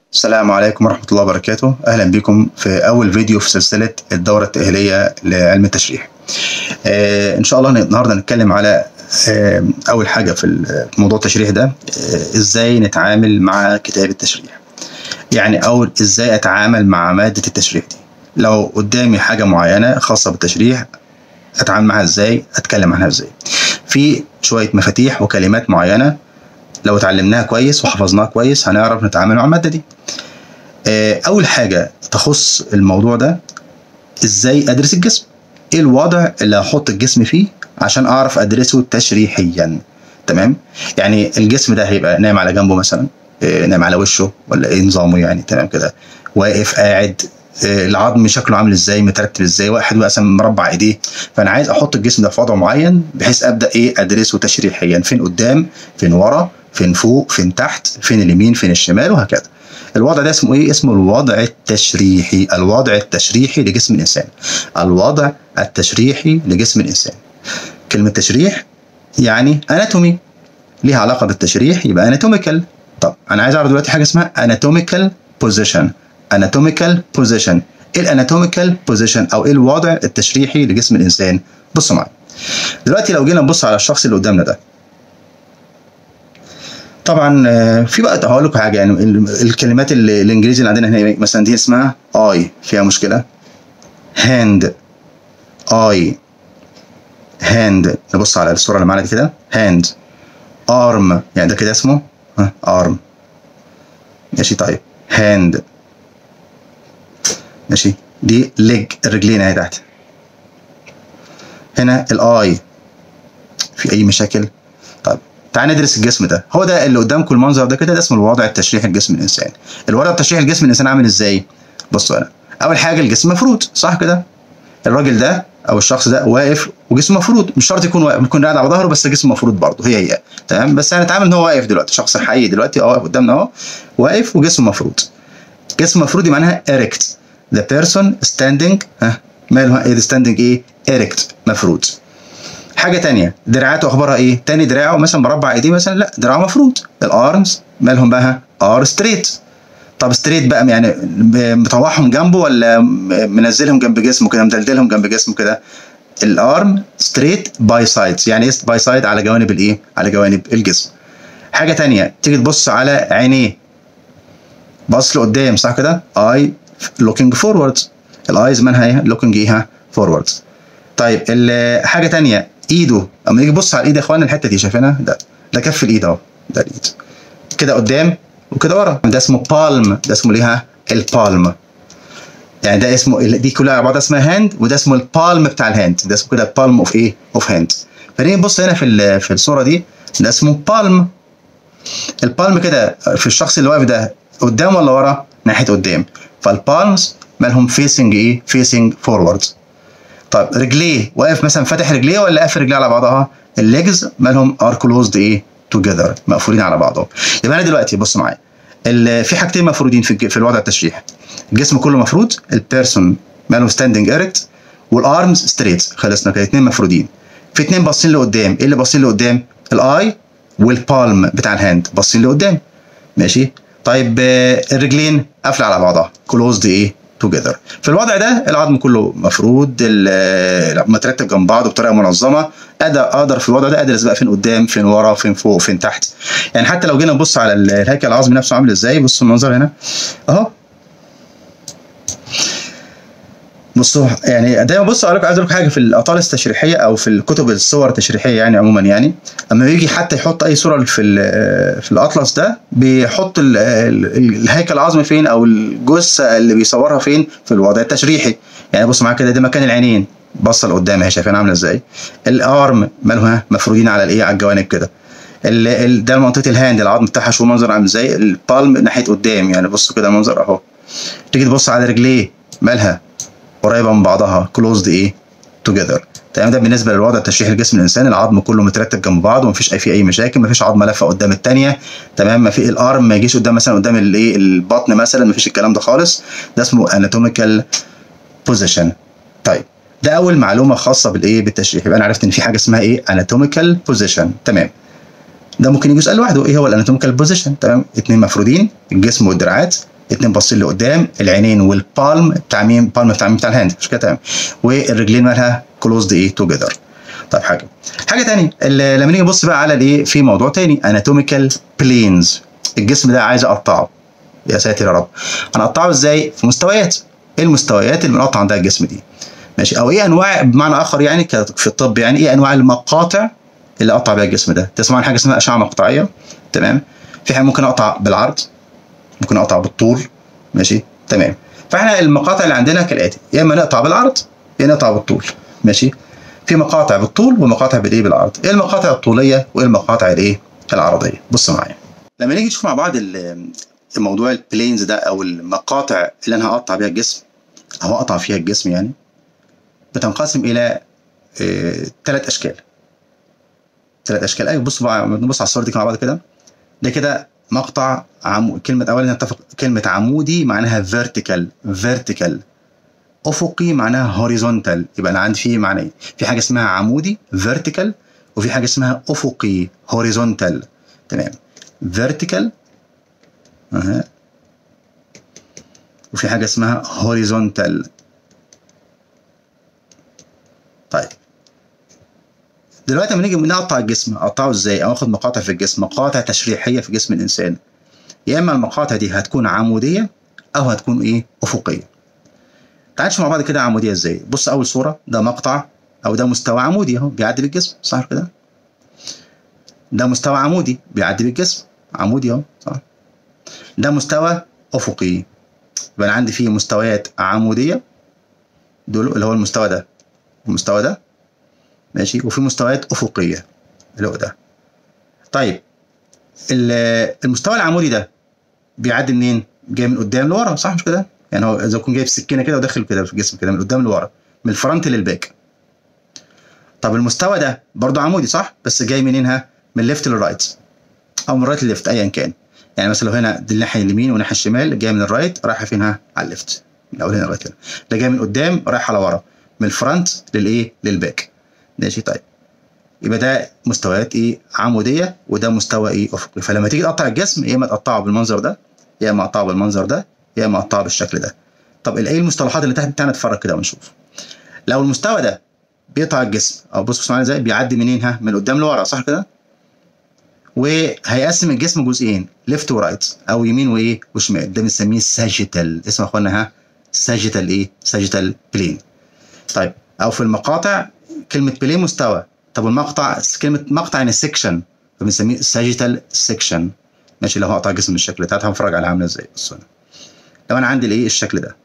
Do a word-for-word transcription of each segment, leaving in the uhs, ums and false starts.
السلام عليكم ورحمة الله وبركاته. أهلا بكم في أول فيديو في سلسلة الدورة التأهيلية لعلم التشريح. آه إن شاء الله النهاردة نتكلم على آه أول حاجة في موضوع التشريح ده، آه إزاي نتعامل مع كتاب التشريح. يعني أول إزاي أتعامل مع مادة التشريح دي. لو قدامي حاجة معينة خاصة بالتشريح أتعامل معها إزاي، أتكلم عنها إزاي. في شوية مفاتيح وكلمات معينة لو اتعلمناها كويس وحفظناها كويس هنعرف نتعامل مع المادة دي. أول حاجة تخص الموضوع ده، إزاي أدرس الجسم، إيه الوضع اللي هحط الجسم فيه عشان أعرف أدرسه تشريحيا. تمام؟ يعني الجسم ده هيبقى نايم على جنبه مثلا، نايم على وشه ولا إيه نظامه يعني. تمام كده، واقف، قاعد، العظم شكله عامل ازاي، مترتب ازاي، واحد مثلا مربع ايديه. فانا عايز احط الجسم ده في وضع معين بحيث ابدا ايه ادرسه تشريحيا، فين قدام، فين ورا، فين فوق، فين تحت، فين اليمين، فين الشمال، وهكذا. الوضع ده اسمه ايه؟ اسمه الوضع التشريحي. الوضع التشريحي لجسم الانسان. الوضع التشريحي لجسم الانسان. كلمه تشريح يعني اناتومي، ليها علاقه بالتشريح، يبقى اناتوميكال. طب انا عايز اعرف دلوقتي حاجه اسمها اناتوميكال بوزيشن. اناتوميكال بوزيشن، ايه الاناتوميكال بوزيشن او ايه الوضع التشريحي لجسم الانسان؟ بصوا معايا دلوقتي، لو جينا نبص على الشخص اللي قدامنا ده، طبعا في بقى هقول لكم حاجه، يعني الكلمات اللي الانجليزي اللي عندنا هنا مثلا دي اسمها اي، فيها مشكله. هاند، اي، هاند. نبص على الصوره اللي معانا دي كده، هاند. ارم، يعني ده كده اسمه ها ارم. ماشي. طيب هاند، ماشي. دي ليج، الرجلين اهي تحت. هنا الاي، في اي مشاكل؟ طيب تعال ندرس الجسم ده. هو ده اللي قدامكم المنظر ده كده، ده اسمه الوضع التشريحي لجسم الانسان. الوضع التشريحي لجسم الانسان عامل ازاي؟ بصوا هنا، اول حاجه الجسم مفروض، صح كده؟ الراجل ده او الشخص ده واقف وجسمه مفروض، مش شرط يكون واقف، ممكن قاعد على ظهره بس جسمه مفروض برضه، هي هي. تمام؟ بس هنتعامل ان هو واقف دلوقتي، شخص حقيقي دلوقتي اه قدامنا اهو، واقف وجسمه مفروض. جسم مفروض دي معناها erect. The person standing، ها مالها ايه standing ايه؟ erect، مفروض. حاجه ثانيه، دراعاته اخبارها ايه؟ تاني دراعه مثلا مربع ايديه مثلا، لا دراعه مفروض. الارمز مالهم بقى؟ ار ستريت. طب ستريت بقى يعني مطوعهم جنبه ولا منزلهم جنب جسمه كده، مدلدلهم جنب جسمه كده؟ الارم ستريت باي سايدز، يعني ايه باي سايد؟ على جوانب الايه؟ على جوانب الجسم. حاجه ثانيه، تيجي تبص على عينيه، باص لقدام، صح كده؟ اي لوكينج فورورد. الايز مالها ايه؟ لوكينج ايه؟ فورورد. طيب حاجه ثانيه، ايده، اما يجي يبص على الايد يا اخوانا، الحته دي شايفينها؟ ده ده كف الايد اهو، ده الايد كده قدام وكده ورا، ده اسمه بالم. ده اسمه ليها البالم، يعني ده اسمه، دي كلها على بعضها اسمها هاند، وده اسمه البالم بتاع الهاند، ده اسمه كده بالم اوف ايه؟ اوف هاند. فنيجي نبص هنا في في الصوره دي، ده اسمه بالم. البالم كده في الشخص اللي واقف ده قدام ولا ورا؟ ناحيه قدام. فالبالمز مالهم فيسنج ايه؟ فيسنج فورورد. طيب رجليه، واقف مثلا فاتح رجليه ولا قافل رجليه على بعضها؟ الليجز مالهم ار كلوزد ايه؟ توجذر، مقفولين على بعضهم. يبقى انا دلوقتي بص معايا، في حاجتين مفروضين في في الوضع التشريحي. الجسم كله مفروض، البيرسون ماله ستاندنج ايركت، والارمز ستريت. خلصنا كده، اثنين مفروضين. في اثنين باصين لقدام، ايه اللي باصين لقدام؟ الاي والبالم بتاع الهاند باصين لقدام. ماشي. طيب الرجلين قافله على بعضها، كلوزد ايه؟ توجذر. في الوضع ده العظم كله مفروض، مترتب جنب بعضه بطريقه منظمه. اقدر اقدر في الوضع ده ادرس بقى فين قدام، فين ورا، فين فوق، فين تحت. يعني حتى لو جينا نبص على الهيكل العظمي نفسه عامل ازاي، بصوا المنظر هنا اهو. بصوا يعني دايما بصوا اقول لكم، عايز اقول لكم حاجه في الاطالس التشريحيه او في الكتب الصور التشريحيه يعني عموما، يعني اما بيجي حتى يحط اي صوره في في الاطلس ده، بيحط ال ال الهيكل العظمي فين او الجثه اللي بيصورها فين؟ في الوضع التشريحي. يعني بصوا معايا كده، ده مكان العينين باصه لقدام اهي، شايفين عامله ازاي؟ الارم مالها مفرودين على الايه؟ على الجوانب كده. ده منطقه الهاند، العظم بتاعها شو منظر عامل ازاي؟ البالم ناحيه قدام، يعني بصوا كده المنظر اهو. تيجي تبص على رجليه، مالها قريبه من بعضها، كلوزد ايه؟ توجذر. تمام؟ ده بالنسبه للوضع التشريحي لجسم الانسان. العظم كله مترتب جنب بعضه، ومفيش اي فيه اي مشاكل، مفيش عظمه لافه قدام الثانيه. تمام؟ ما في الارم ما يجيش قدام مثلا قدام الايه؟ البطن مثلا، مفيش الكلام ده خالص. ده اسمه اناتوميكال بوزيشن. طيب ده اول معلومه خاصه بالايه؟ بالتشريح. يبقى انا عرفت ان في حاجه اسمها ايه؟ اناتوميكال بوزيشن. تمام؟ ده ممكن يجي يسال لوحده، ايه هو الاناتوميكال بوزيشن؟ تمام؟ اثنين مفرودين، الجسم والدراعات، اتنين باصين لقدام، العينين والبالم بتاع مين؟ بالم بتاع مين؟ بتاع الهاند، مش كده؟ تمام. والرجلين مالها كلوزد ايه توجذر. طيب حاجه حاجه ثانيه، لما نيجي نبص بقى على الايه في موضوع ثاني، اناتوميكال بلينز. الجسم ده عايز اقطعه، يا ساتر يا رب. هنقطعه ازاي؟ في مستويات. ايه المستويات اللي بنقطع عندها الجسم دي؟ ماشي. او ايه انواع بمعنى اخر يعني في الطب يعني ايه انواع المقاطع اللي اقطع بيها الجسم ده؟ تسمع عن حاجه اسمها اشعه مقطعيه، تمام؟ في حاجه ممكن اقطع بالعرض، ممكن اقطع بالطول، ماشي تمام. فاحنا المقاطع اللي عندنا كالاتي، يا اما نقطع بالعرض يا نقطع بالطول، ماشي. في مقاطع بالطول ومقاطع بالايه بالعرض. ايه المقاطع الطوليه وايه المقاطع الايه العرضيه؟ بص معايا. لما نيجي نشوف مع بعض الموضوع البلينز ده او المقاطع اللي انا هقطع بيها الجسم او اقطع فيها الجسم يعني، بتنقسم الى ثلاث اه اشكال. ثلاث اشكال. ايوه بص بقى، نبص على الصور دي مع بعض كده. ده كده مقطع عمو... كلمه اولا نتفق، كلمه عمودي معناها فيرتيكال، فيرتيكال. افقي معناها هوريزونتال. يبقى انا عندي في معنى، في حاجه اسمها عمودي فيرتيكال، وفي حاجه اسمها افقي هوريزونتال، تمام. فيرتيكال اها، وفي حاجه اسمها هوريزونتال. طيب دلوقتي لما نيجي نقطع الجسم، اقطعه ازاي؟ او اخد مقاطع في الجسم، مقاطع تشريحيه في جسم الانسان. يا اما المقاطع دي هتكون عموديه او هتكون ايه افقيه. تعال نشوف مع بعض كده عموديه ازاي. بص اول صوره، ده مقطع او ده مستوى عمودي اهو بيعدي بالجسم، صح كده؟ ده مستوى عمودي بيعدي بالجسم، عمودي اهو، صح. ده مستوى افقي. يبقى انا عندي فيه مستويات عموديه، دول اللي هو المستوى ده والمستوى ده، ماشي. وفي مستويات افقيه اللي هو ده. طيب المستوى العمودي ده بيعدي منين؟ جاي من قدام لورا، صح مش كده؟ يعني هو اذا كنت جايب سكينه كده وداخل كده في الجسم كده من قدام لورا، من الفرونت للباك. طب المستوى ده برضه عمودي، صح؟ بس جاي منينها؟ من ليفت للرايت او من رايت لليفت ايا كان. يعني مثلا لو هنا دي الناحيه اليمين والناحيه الشمال، جايه من الرايت رايحه فينها على الليفت، من اول هنا لغايه هنا. ده جاي من قدام رايح على ورا، من الفرونت للايه؟ للباك، ماشي. طيب يبقى ده مستويات ايه؟ عموديه، وده مستوى ايه؟ افقي. فلما تيجي تقطع الجسم، يا اما تقطعه بالمنظر ده، يا اما اقطعه بالمنظر ده، يا اما اقطعه بالشكل ده. طب ايه المصطلحات اللي تحت؟ تعالى نتفرج كده ونشوف. لو المستوى ده بيقطع الجسم، او بص بص معايا ازاي بيعدي منين؟ ها، من قدام لورا، صح كده؟ وهيقسم الجسم جزئين، ليفت ورايت او يمين وايه وشمال. ده بنسميه ساجيتال. اسمه يا اخوانا ها، ساجيتال ايه؟ ساجيتال بلين. طيب او في المقاطع كلمه بلين مستوى. طب المقطع كلمه مقطع يعني سيكشن، فبنسميه ساجيتال سيكشن، ماشي. لو هقطع جسم بالشكل ده، تعالى هنفرج على عامله ازاي. بصوا هنا، لو انا عندي الايه الشكل ده،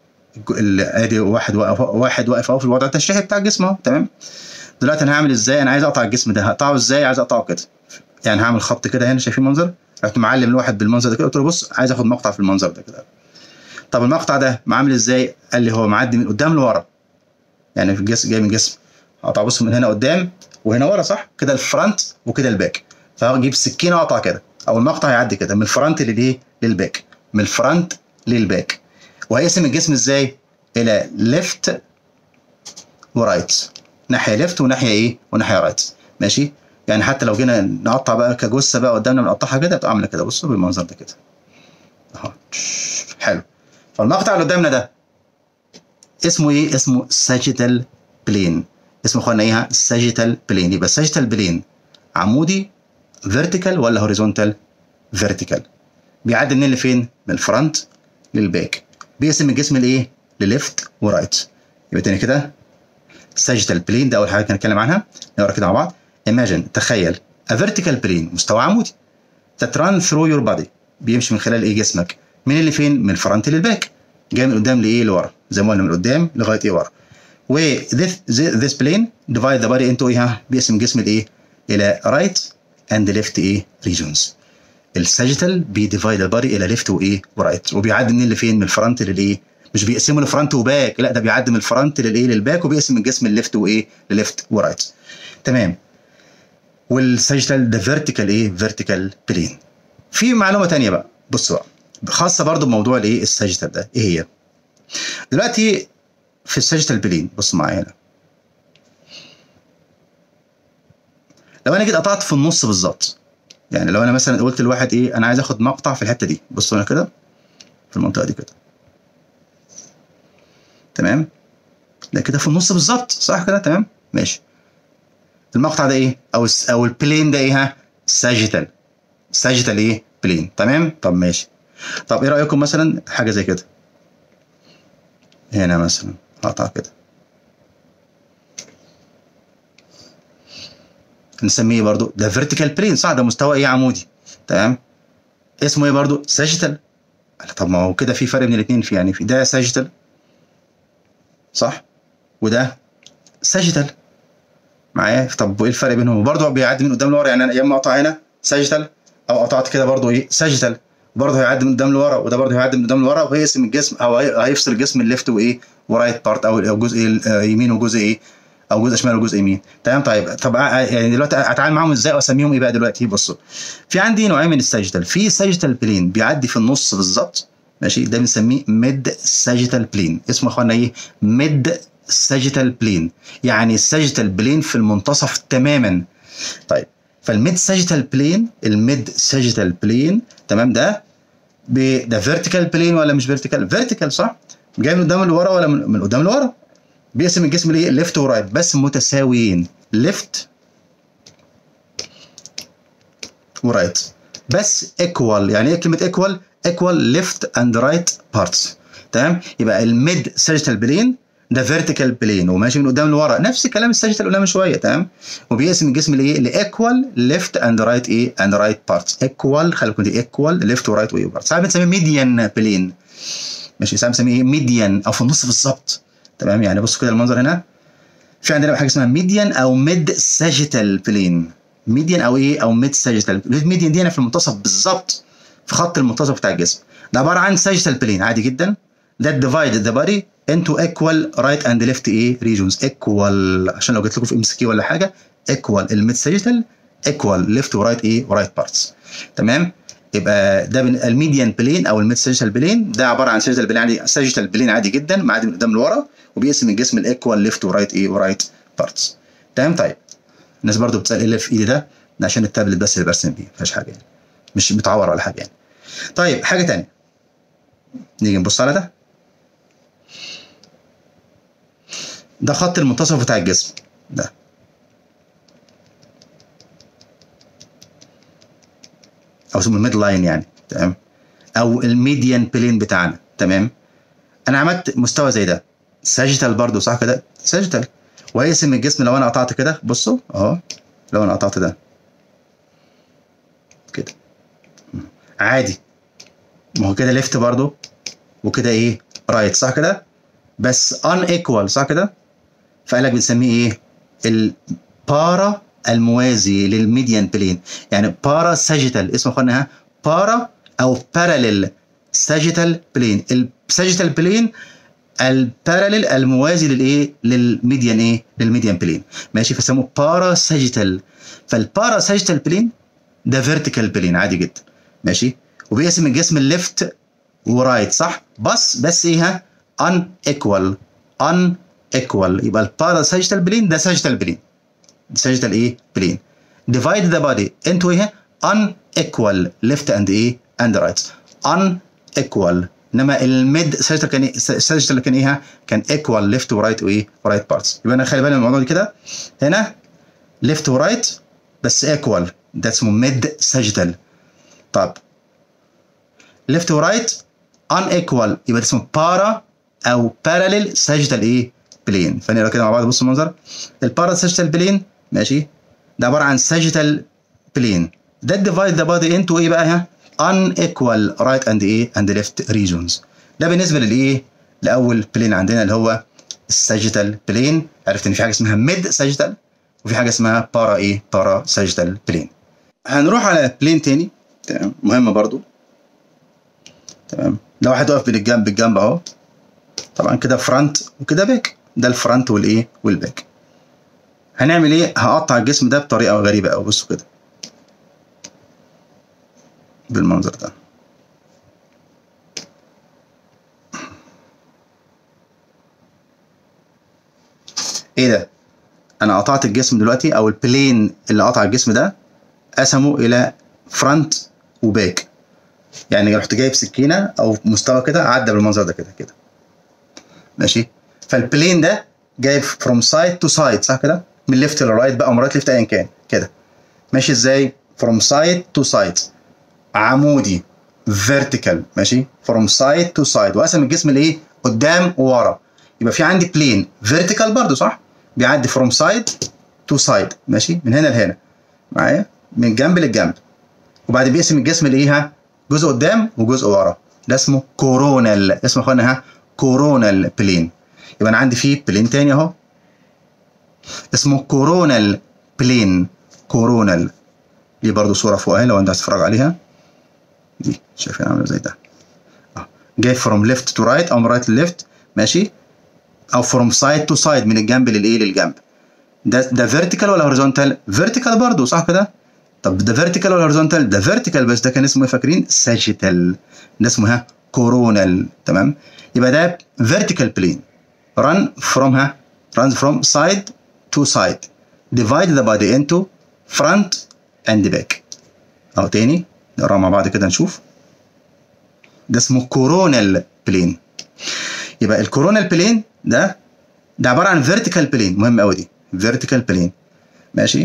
ادي واحد واقف، واحد واقف اهو في الوضع التشريحي بتاع الجسم اهو، تمام. دلوقتي انا هعمل ازاي؟ انا عايز اقطع الجسم ده، هقطعه ازاي؟ عايز اقطعه كده، يعني هعمل خط كده هنا، شايفين المنظر؟ رحت معلم الواحد بالمنظر ده كده، قلت له بص عايز اخد مقطع في المنظر ده كده. طب المقطع ده عامل ازاي؟ قال لي هو معدي من قدام لورا، يعني في الجسم، جاي من الجسم. هقطع بص من هنا قدام وهنا ورا، صح كده؟ الفرونت وكده الباك. فهجيب السكينه واقطع كده، او المقطع هيعدي كده من الفرونت للايه؟ للباك، من الفرونت للباك. وهيقسم الجسم ازاي؟ الى ليفت ورايت، ناحيه ليفت وناحيه ايه؟ وناحيه رايت، ماشي. يعني حتى لو جينا نقطع بقى كجثه بقى قدامنا، بنقطعها كده تبقى عامله كده، بصوا بالمنظر ده كده اهو، حلو. فالمقطع اللي قدامنا ده اسمه ايه؟ اسمه ساجيتال بلين. اسمه اخوانا ايه؟ ساجيتال بلين. يبقى الساجيتال بلين عمودي فيرتيكال ولا هوريزونتال؟ فيرتيكال. بيعدي منين لفين؟ من الفرونت للباك. بيقسم الجسم لايه؟ لليفت ورايت. يبقى تاني كده، ساجيتال بلين ده اول حاجه هنتكلم عنها، نقرا كده مع بعض. Imagine، تخيل a vertical plane، مستوى عمودي that run through your body، بيمشي من خلال ايه؟ جسمك. من اللي فين؟ من الفرونت للباك، جاي من قدام لايه؟ لورا، زي ما قلنا من قدام لغايه ايه؟ ورا. و this this plane divide the body into ايه؟ بيقسم الجسم لايه؟ الى right and left ايه؟ regions. الساجيتال بيديفايد البادي الى ليفت وايه؟ ورايت. وبيعدي من اللي فين؟ من الفرونت للايه؟ مش بيقسمه لفرونت وباك، لا ده بيعدي من الفرونت للايه؟ للباك، وبيقسم الجسم الليفت وايه؟ لليفت ورايت، تمام. والساجيتال ده فيرتيكال ايه؟ فيرتيكال بلين. في معلومه ثانيه بقى، بصوا بقى، خاصه برضو بموضوع الايه؟ الساجيتال ده، ايه هي؟ دلوقتي في الساجيتال بلين، بص معايا هنا، لو انا جيت قطعت في النص بالظبط، يعني لو انا مثلا قلت لواحد ايه؟ انا عايز اخد مقطع في الحته دي، بصوا هنا كده، في المنطقه دي كده. تمام، ده كده في النص بالظبط صح كده؟ تمام ماشي. المقطع ده ايه؟ او او البلين ده ايه؟ ها، ساجيتال. ساجيتال ايه؟ بلين. تمام. طب ماشي. طب ايه رايكم مثلا حاجه زي كده هنا مثلا، اقطع كده نسميه برضو ده فيرتيكال بلين صح؟ ده مستوى ايه؟ عمودي. تمام. اسمه ايه برضو؟ ساجيتال. طب ما هو كده في فرق بين الاثنين، في يعني في ده ساجيتال صح، وده ساجيتال معايا. طب وايه الفرق بينهم؟ برضه بيعدي من قدام لورا، يعني انا يا اما اقطع هنا ساجيتال او قطعت كده برضه ايه؟ ساجيتال، برضه هيعدي من قدام لورا، وده برضه هيعدي من قدام لورا، وهيقسم الجسم او هيفصل الجسم الليفت وايه؟ ورايت بارت، او جزء يمين وجزء ايه؟ او جزء شمال وجزء يمين. تمام. طيب طب يعني دلوقتي اتعامل معاهم ازاي واسميهم ايه بقى دلوقتي؟ بصوا، في عندي نوعين من الساجيتال. في ساجيتال بلين بيعدي في النص بالظبط ماشي، ده بنسميه ميد ساجيتال بلين. اسمه يا اخوانا ايه؟ ميد ساجيتال بلين، يعني الساجيتال بلين في المنتصف تماما. طيب فالميد ساجيتال بلين، الميد ساجيتال بلين تمام، ده ده فيرتيكال بلين ولا مش فيرتيكال؟ فيرتيكال صح؟ جاي من قدام لورا ولا من, من قدام لورا؟ بيقسم الجسم ليه؟ ليفت ورايت بس متساويين، ليفت ورايت بس ايكوال. يعني ايه كلمه ايكوال؟ ايكوال ليفت اند رايت بارتس. تمام. يبقى الميد ساجيتال بلين ده فيرتيكال بلين وماشي من قدام لورا، نفس الكلام الساجيتال اللي قلنا من شويه. تمام. وبيقسم الجسم لايه؟ لايكوال ليفت اند رايت ايه؟ اند رايت بارتس. ايكوال، خلي بالكم دي ايكوال ليفت ورايت وايه بارتس. ساعات بنسميه ميديان بلين ماشي، ساعات بنسميه ايه؟ ميديان او في النص بالظبط. تمام. يعني بصوا كده المنظر هنا، في عندنا حاجه اسمها ميديان او ميد ساجيتال بلين. ميديان او ايه؟ او ميد ساجيتال. الميديان دي هنا في المنتصف بالظبط، في خط المنتصف بتاع الجسم. ده عباره عن ساجيتال بلين عادي جدا. ده ديفايد ذا بادي انتو ايكوال رايت اند ليفت ايه؟ ريجونز. ايكوال عشان لو جيت لكم في ام سي كيو ولا حاجه، ايكوال الميد ساجيتال ايكوال ليفت ورايت ايه؟ ورايت بارتس. تمام. يبقى ده الميديان بلين او الميد ساجيتال بلين، ده عباره عن ساجيتال بلين عادي، ساجيتال بلين عادي جدا معدي من قدام لورا، وبيقسم الجسم الايكوال ليفت ورايت ايه؟ ورايت بارتس. تمام. طيب الناس برضو بتسال ايه اللي في ايدي ده؟ ده عشان التابلت بس اللي برسم بيه، ما فيهاش حاجه يعني، مش متعور ولا حاجه يعني. طيب حاجه ثانيه، نيجي نبص على ده. ده خط المنتصف بتاع الجسم ده، او اسمه الميد لاين يعني. تمام. او الميديان بلين بتاعنا. تمام. انا عملت مستوى زي ده ساجيتال برضو صح كده؟ ساجيتال. وهيقسم الجسم لو انا قطعت كده، بصوا اهو، لو انا قطعت ده كده عادي، ما هو كده ليفت برضو وكده ايه؟ رايت صح كده؟ بس ان ايكوال صح كده؟ فقال لك بنسميه ايه؟ البارا الموازي للميديان بلين، يعني بارا ساجيتال. اسمه اخوانا ها، بارا او باراليل ساجيتال بلين. الساجيتال بلين الباراليل الموازي للايه؟ للميديان ايه؟ للميديان بلين ماشي، فسموه بارا ساجيتال. فالبارا ساجيتال بلين ده فيرتيكال بلين عادي جدا ماشي، وبيقسم الجسم الليفت ورايت صح، بس بس ايه؟ ها، ان ايكوال. ان ايكوال. يبقى البارا ساجيتال بلين ده ساجيتال بلين، ساجيتال ايه؟ بلين. ديفايد ذا بادي انتو ايه؟ ان ايكوال ليفت اند ايه؟ اند رايت. ان ايكوال. انما الميد ساجيتال كان ايه؟ ساجيتال كان ايه؟ كان ايكوال ليفت ورايت وايه؟ ورايت بارتس. يبقى انا خلي بالي من الموضوع ده كده، هنا ليفت ورايت بس ايكوال، ده اسمه ميد ساجيتال. طب ليفت ورايت ان ايكوال يبقى ده اسمه بارا او باراليل ساجيتال ايه؟ بلين. فنقرا كده مع بعض. بصوا المنظر، البارا ساجيتال بلين ماشي، ده عباره عن ساجيتال بلين، ده ديفايد ذا بادي انتو ايه بقى؟ ها، ان ايكوال رايت اند ايه؟ اند ليفت ريجونز. ده بالنسبه للايه؟ لاول بلين عندنا اللي هو الساجيتال بلين. عرفت ان في حاجه اسمها ميد ساجيتال وفي حاجه اسمها بارا ايه؟ بارا ساجيتال بلين. هنروح على بلين تاني تمام، مهم برضو. تمام. لو واحد واقف بالجنب بالجنب اهو، طبعا كده فرونت وكده باك، ده الفرونت والايه؟ والباك. هنعمل ايه؟ هقطع الجسم ده بطريقه غريبه قوي. بصوا كده بالمنظر ده. ايه ده؟ انا قطعت الجسم دلوقتي، او البلين اللي قطع الجسم ده قسمه الى فرونت وباك. يعني رحت جايب سكينه او مستوى كده عدى بالمنظر ده كده كده ماشي. فالبلين ده جايب فروم سايد تو سايد صح كده، من ليفت لرايت بقى، مرات ليفت ايا كان كده ماشي. ازاي؟ فروم سايد تو سايد، عمودي فيرتيكال ماشي، فروم سايد تو سايد، وقسم الجسم لايه؟ قدام وورا. يبقى في عندي بلين فيرتيكال برضو صح، بيعدي فروم سايد تو سايد ماشي، من هنا لهنا معايا، من جنب للجنب، وبعد بيقسم الجسم لايه؟ ها، جزء قدام وجزء ورا، ده اسمه كورونال، اسمه اخوانا ها كورونال بلين. يبقى انا عندي فيه بلين تاني اهو اسمه كورونال بلين، كورونال. دي برضو صوره فوقها لو انت عايز تتفرج عليها، دي شايفين عامله زي ده اه، جاي فروم ليفت تو رايت او رايت ليفت ماشي، او فروم سايد تو سايد، من الجنب للايه؟ للجنب. ده ده فيرتيكال ولا هوريزونتال؟ فيرتيكال برضو صح كده. طب ده فيرتيكال ولا هوريزونتال؟ ده فيرتيكال، بس ده كان اسمه ايه فاكرين؟ ساجيتال، ده اسمه ها كورونال. تمام. يبقى ده فيرتيكال بلين run from ها runs from side to side divide the body into front and back. اهو تاني نقرا مع بعض كده نشوف. ده اسمه كورونال بلين. يبقى الكورونال بلين ده ده عباره عن فيرتيكال بلين، مهم قوي دي، فيرتيكال بلين ماشي،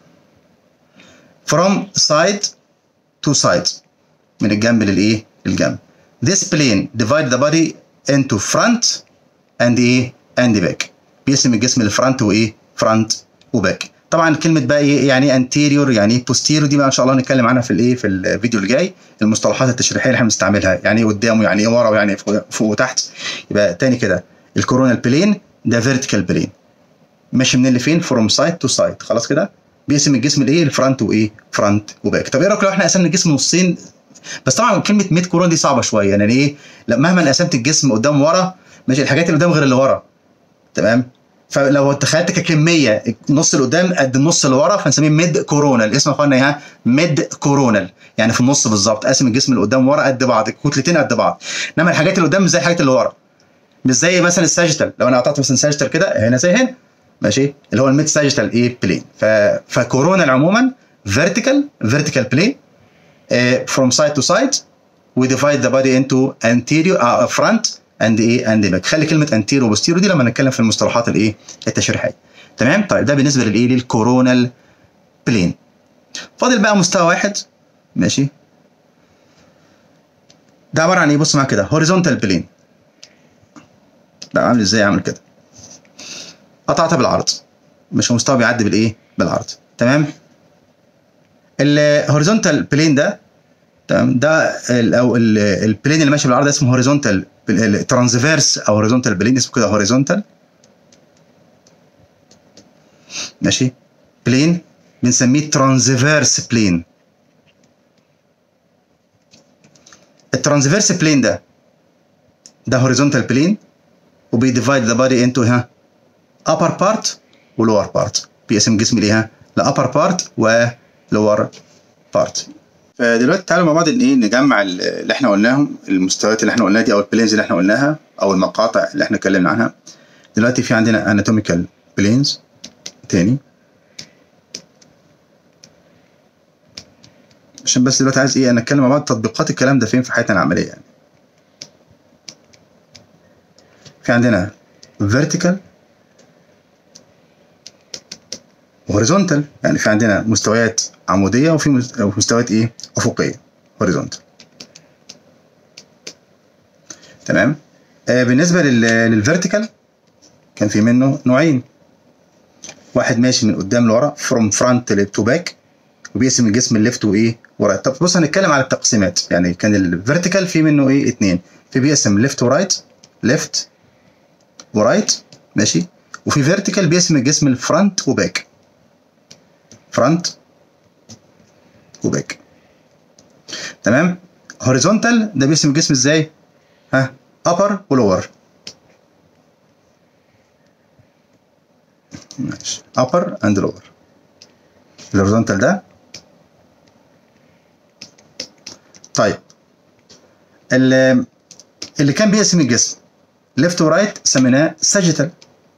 from side to side، من الجنب للايه؟ للجنب. This plane divide the body into front and ايه؟ and back. بيقسم الجسم لفرونت وايه؟ فرونت وباك. طبعا كلمه بقى ايه يعني ايه anterior يعني ايه posterior، دي بقى ان شاء الله هنتكلم عنها في الايه؟ في الفيديو الجاي، المصطلحات التشريحيه اللي احنا بنستعملها، يعني ايه قدام ويعني ايه ورا ويعني ايه فوق وتحت. يبقى تاني كده، الكورونال بلين ده فيرتيكال بلين ماشي منين لفين؟ فروم سايد تو سايد، خلاص كده. بيقسم الجسم لايه؟ الفرونت وايه؟ فرونت وباك. طب ايه رايك لو احنا قسمنا الجسم نصين؟ بس طبعا كلمه ميد كورون دي صعبه شويه، يعني ايه؟ لا مهما قسمت الجسم قدام ورا ماشي، الحاجات اللي قدام غير اللي ورا تمام. فلو تخيلت ككميه النص اللي قدام قد النص اللي ورا فنسميه ميد كورونال. الاسم يا اخوانا ايه؟ ميد كورونال، يعني في النص بالظبط، قاسم الجسم اللي قدام ورا قد بعض، الكتلتين قد بعض. انما الحاجات اللي قدام مش زي الحاجات اللي ورا، مش زي مثلا الساجيتال، لو انا قطعت مثلا ساجيتال كده هنا زي هنا ماشي، اللي هو الميد ساجيتال ايه؟ بلين. ف... فكورونال عموما فيرتيكال فيرتيكال بلين from side to side we divide the body into anterior uh, front and ايه and back. خلي كلمه anterior و posterior دي لما نتكلم في المصطلحات الايه؟ التشريحيه. تمام. طيب ده بالنسبه للايه؟ للكورونال بلين. فاضل بقى مستوى واحد ماشي، ده عباره عن ايه؟ بص معايا كده، هوريزونتال بلين. ده عامل ازاي؟ عامل كده، قطعتها بالعرض مش مستوى بيعدي بالايه؟ بالعرض. تمام. الهوريزونتال بلين ده تمام، ده او البلين اللي ماشي بالعرض ده اسمه هوريزونتال ترانسفيرس او هوريزونتال بلين، اسمه كده هوريزونتال ماشي بلين، بنسميه ترانسفيرس بلين. الترانسفيرس بلين ده ده هوريزونتال بلين، وبيديفايد ذا بادي انتو ها upper part و lower part، بيقسم الجسم ليها ل upper part و lower part. فدلوقتي تعالوا مع بعض ايه؟ نجمع اللي احنا قلناهم، المستويات اللي احنا قلناها دي او البلينز اللي احنا قلناها او المقاطع اللي احنا اتكلمنا عنها. دلوقتي في عندنا اناتوميكال بلينز تاني، عشان بس دلوقتي عايز ايه؟ انا اتكلم مع بعض تطبيقات الكلام ده فين في حياتنا العمليه يعني. في عندنا vertical وهوريزونتال، يعني في عندنا مستويات عموديه وفي مستويات ايه؟ افقيه، هوريزونتال. تمام. آه بالنسبه للفيرتيكال كان في منه نوعين، واحد ماشي من قدام لورا from front to back، وبيقسم الجسم الليفت وايه؟ ورايت. طب بص هنتكلم على التقسيمات، يعني كان الفيرتيكال في منه ايه؟ اتنين، في بيقسم ليفت ورايت، ليفت ورايت ماشي، وفي فيرتيكال بيقسم الجسم الفرونت وباك، فرونت وباك. تمام. هوريزونتال ده بيقسم الجسم ازاي؟ ها upper ولور ماشي، upper and lower. الهوريزونتال ده طيب اللي, اللي كان بيقسم الجسم ليفت ورايت سميناه ساجيتال،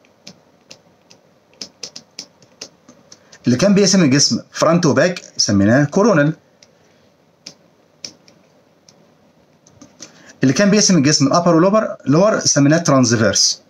اللي كان بيقسم الجسم فرونت وباك سميناه كورونال. اللي كان بيقسم الجسم الابر واللور لور سميناه ترانسفيرس.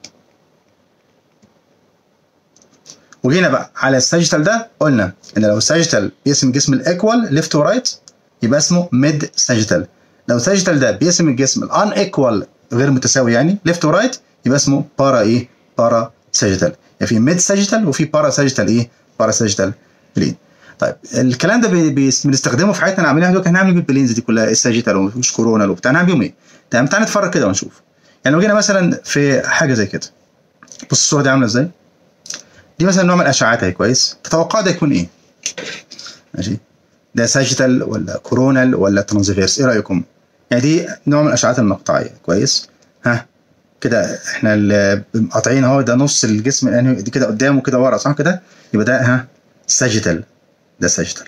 وجينا بقى على الساجيتال ده قلنا ان لو الساجيتال بيقسم الجسم الايكوال ليفت ورايت يبقى اسمه ميد ساجيتال. لو الساجيتال ده بيقسم الجسم الان ايكوال غير متساوي يعني ليفت ورايت يبقى اسمه بارا ايه؟ بارا ساجيتال. يعني في ميد ساجيتال وفي بارا ساجيتال ايه؟ بارا ساجيتال بلين. طيب الكلام ده بنستخدمه في حياتنا العمليه دلوقتي. هنعمل بالبلينز دي كلها الساجيتال ومش كورونال وبتاع، هنعمل بيهم ايه؟ تمام. تعال نتفرج كده ونشوف. يعني لو جينا مثلا في حاجه زي كده، بص الصوره دي عامله ازاي؟ دي مثلا نوع من الاشعاعات اهي، كويس؟ تتوقع ده يكون ايه؟ ماشي؟ ده ساجيتال ولا كورونال ولا ترانسفيرس؟ ايه رايكم؟ يعني دي نوع من الاشعاعات المقطعيه، كويس؟ ها كده احنا اللي قاطعين اهو، ده نص الجسم الانهي دي كده قدام وكده ورا، صح كده؟ يبقى ده ها ساجيتال، ده ساجيتال.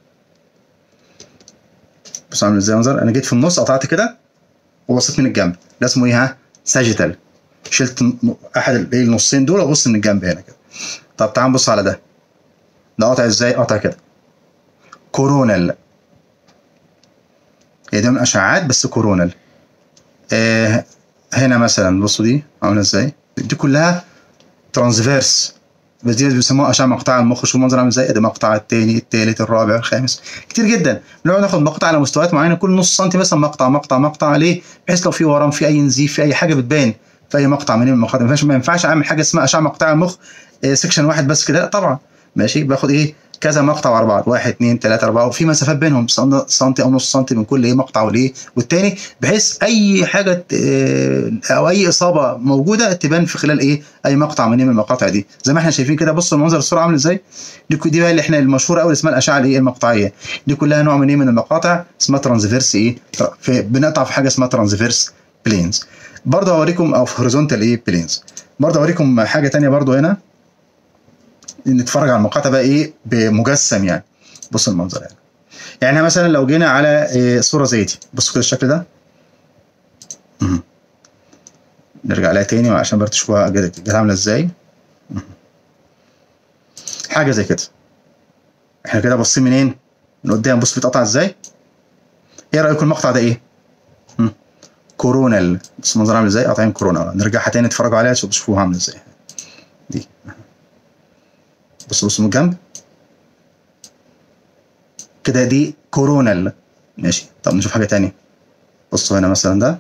بص عامل ازاي المنظر؟ انا جيت في النص قطعت كده وبصيت من الجنب، ده اسمه ايه؟ ها ساجيتال. شلت احد النصين دول وابص من الجنب هنا كده. طب تعال نبص على ده، ده قاطع ازاي؟ قاطع كده كورونال. هي دي من الاشعاعات بس كورونال. آه هنا مثلا بصوا دي عامله ازاي؟ دي كلها ترانسفيرس، بس دي بيسموها اشعه مقطع المخ. شوف المنظر عامل ازاي؟ ده مقطع الثاني الثالث الرابع الخامس، كتير جدا. بنقعد ناخد مقطع على مستويات معينه، كل نص سنتي مثلا مقطع مقطع مقطع عليه، بحيث لو في ورم في اي نزيف في اي حاجه بتبان في اي مقطع من المقاطع. ما ينفعش ما ينفعش اعمل حاجه اسمها اشعه مقطع المخ آه سكشن واحد بس كده، لا طبعا. ماشي، باخد ايه؟ كذا مقطع ورا بعض، واحد اثنين ثلاثة أربعة، وفي مسافات بينهم سنتي أو نص سنتي من كل إيه مقطع والإيه والتاني، بحيث أي حاجة أو أي إصابة موجودة تبان في خلال إيه أي مقطع من المقاطع دي، زي ما إحنا شايفين كده. بصوا المنظر الصورة عامل إزاي؟ دي دي بقى اللي إحنا المشهورة أوي اسمها الأشعة الإيه المقطعية. دي كلها نوع من إيه من المقاطع اسمها ترانسفيرس إيه، في بنقطع في حاجة اسمها ترانسفيرس بلينز. برضه هوريكم، أو في هوريزونتال إيه بلينز. برضه هوريكم حاجة تانية برضه هنا، نتفرج على المقاطع بقى ايه بمجسم يعني. بص المنظر يعني. يعني مثلا لو جينا على إيه صوره زي دي، بصوا كده الشكل ده. مه. نرجع لها تاني عشان برضه تشوفوها جت عامله ازاي. مه. حاجه زي كده. احنا كده باصين منين؟ من قدام. بص بيتقطع ازاي؟ ايه رايكم المقطع ده ايه؟ مه. كورونال. بص المنظر عامل ازاي؟ قاطعين كورونال. نرجعها تاني نتفرجوا عليها تشوفوها عامله ازاي. دي بصوا بصوا من الجنب كده، دي كورونال. ماشي. طب نشوف حاجه تانية. بصوا هنا مثلا ده.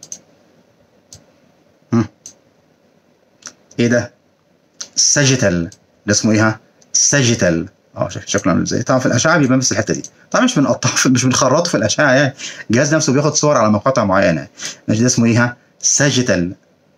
هم. ايه ده؟ ساجيتال. ده اسمه ايه؟ ها ساجيتال. اه شايف شكله عامل ازاي؟ طبعا في الاشعه بيبان بس الحته دي، طبعا مش بنقطعه مش بنخرطه في الاشعه يعني، الجهاز نفسه بياخد صور على مقاطع معينه. ماشي. ده اسمه ايه؟ ها ساجيتال.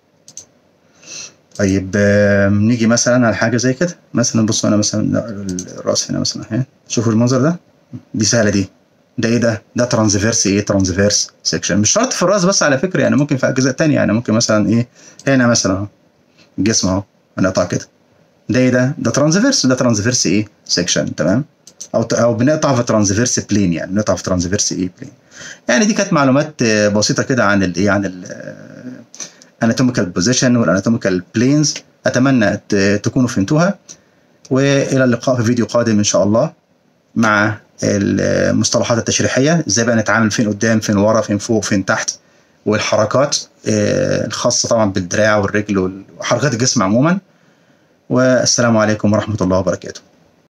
طيب نيجي مثلا على حاجه زي كده مثلا. بصوا انا مثلا الراس هنا مثلا اهي، شوفوا المنظر ده. دي سهله دي. ده ايه ده؟ ده ترانسفيرس ايه؟ ترانسفيرس سيكشن. مش شرط في الراس بس على فكره، يعني ممكن في اجزاء ثانيه. يعني ممكن مثلا ايه هنا مثلا اهو الجسم اهو هنقطع كده. ده ايه ده؟ ده ترانسفيرس، ده ترانسفيرس ايه؟ سيكشن. تمام. او او بنقطع في ترانسفيرس بلين، يعني بنقطع في ترانسفيرس ايه؟ بلين. يعني دي كانت معلومات بسيطه كده عن الايه عن ال anatomical position والاناتوميكال بلينز. اتمنى تكونوا فهمتوها، والى اللقاء في فيديو قادم ان شاء الله مع المصطلحات التشريحيه، ازاي بقى نتعامل فين قدام فين ورا فين فوق فين تحت، والحركات الخاصه طبعا بالدراع والرجل وحركات الجسم عموما. والسلام عليكم ورحمه الله وبركاته.